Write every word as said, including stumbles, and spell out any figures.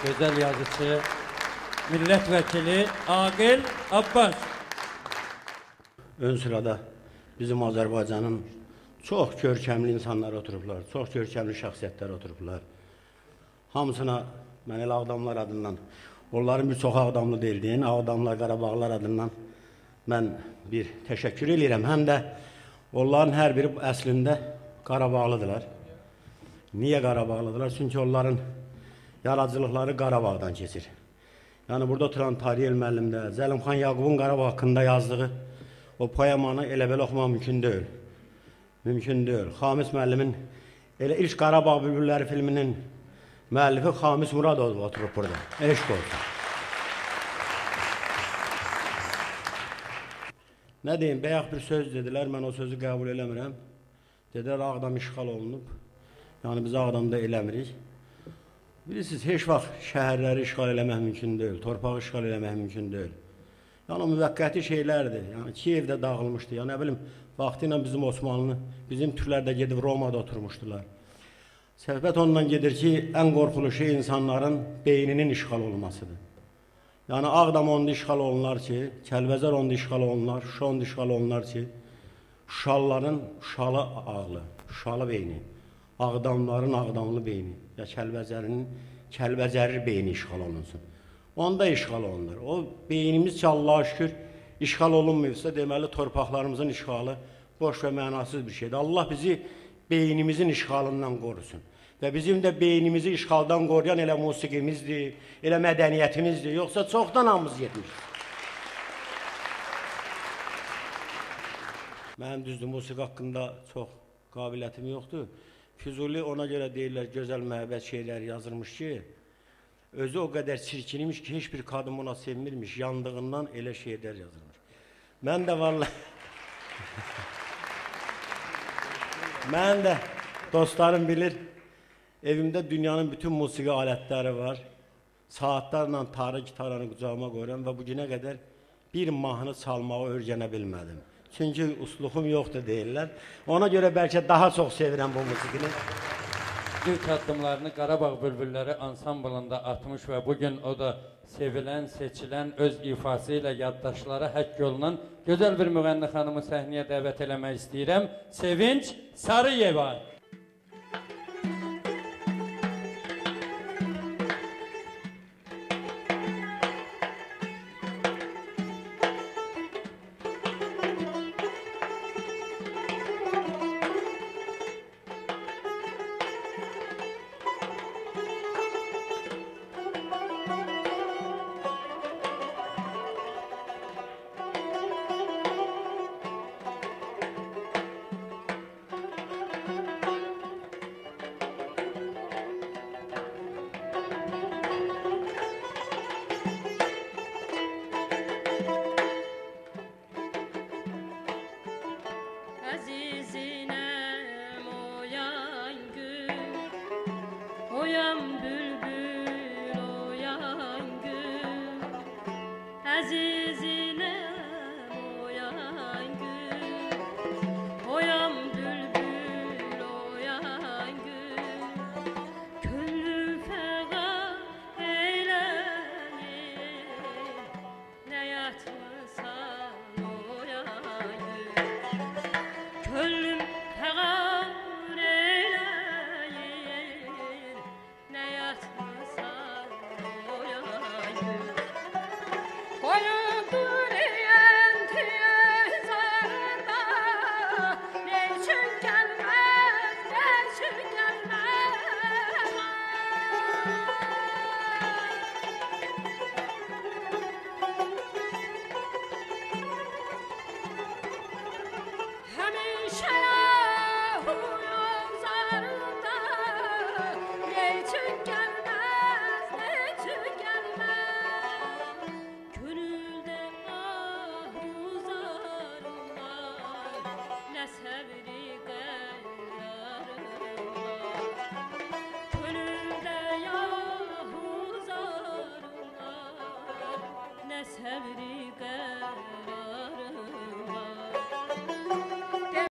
Gözəl yazıcı, millət vəkili Aqil Abbas. Ön sırada bizim Azərbaycanın çox görkəmli insanlar oturublar, çox görkəmli şəxsiyyətlər oturublar. Hamısına mən elə Ağdamlar adından, onların bir çox Ağdamlı deyildiyin, Ağdamlar, Qarabağlar adından mən bir təşəkkür edirəm. Həm də onların hər biri əslində Qarabağlıdırlar. Niyə Qarabağlıdırlar? Çünki onların yaradıcılıqları Qarabağdan keçir. Yəni burada oturan Tariyel müəllim də, Zəlimxan Yaqubun Qarabağ haqqında yazdığı o poemanı elə belə oxumaq mümkün deyil. Mümkün deyil. Xamis müəllimin elə ilk Qarabağ Bülbülləri filminin müəllifi Xamis Muradov oturub burada. Eşq olsun. Nə deyim, bəyək bir söz dedilər, mən o sözü qəbul eləmirəm. Dedilər, Ağdam işğal olunub. Yəni biz Ağdamda eləmirik. Bilirsiniz, heç vaxt şəhərləri işğal eləmək mümkün deyil, torpağı işğal eləmək mümkün deyil. Yəni o müvəqqəti şeylərdir. Yəni Kiyev də dağılmışdı. Yəni nə bilim, vaxtı ilə bizim Osmanlı, bizim Türklər də gedib Romada oturmuşdular. Söhbət ondan gedir ki, ən qorxulu şey insanların beyninin işğal olmasıdır. Yəni Ağdam onda işğal olunlar ki, Kəlbəzər onda işğal olunlar, Şuşa onda işğal olunlar ki, Şuşalıların şalı ağlı, şalı beyni, Ağdamların ağdamlı beyni, ya Kəlbəzərin Kəlbəzəri beyni işğal olunsun. Onda işğal olunur. O beynimiz ki, Allah'a şükür işğal olunmuyorsa, deməli torpaqlarımızın işğalı boş və mənasız bir şeydir. Allah bizi beynimizin işğalından qorusun. Və bizim də beynimizi işğaldan qoruyan elə musiqimizdir, elə mədəniyyətimizdir. Yoxsa çoxdan hamımız yetmişik. Mənim düzdür, musiqi haqqında çox qabiliyyətim yoxdur. Füzuli ona görə deyirlər, gözəl məhəbbət şeyləri yazırmış ki, özü o qədər çirkinmiş ki, heç bir qadın buna sevmirmiş, yandığından elə şeylər yazılmış. Mən də vallahi... Mən də, dostlarım bilir, evimdə dünyanın bütün musiqi alətləri var. Saatlarla tarı gitaranı qucağıma qoyuram və bu günə qədər bir mahnı çalmağı öyrənə bilmədim. Çünki usluğum yoxdur deyirlər. Ona görə bəlkə daha çox sevirəm bu musiqini. İlk addımlarını Qarabağ Bülbülləri ansamblında atmış və bugün o da sevilən, seçilən, öz ifası ilə yaddaşlara həkk olunan gözəl bir müğənni xanımı səhnəyə dəvət eləmək istəyirəm. Sevinç Sarıyeva. Azizinem oyan gün, oyan bülbül.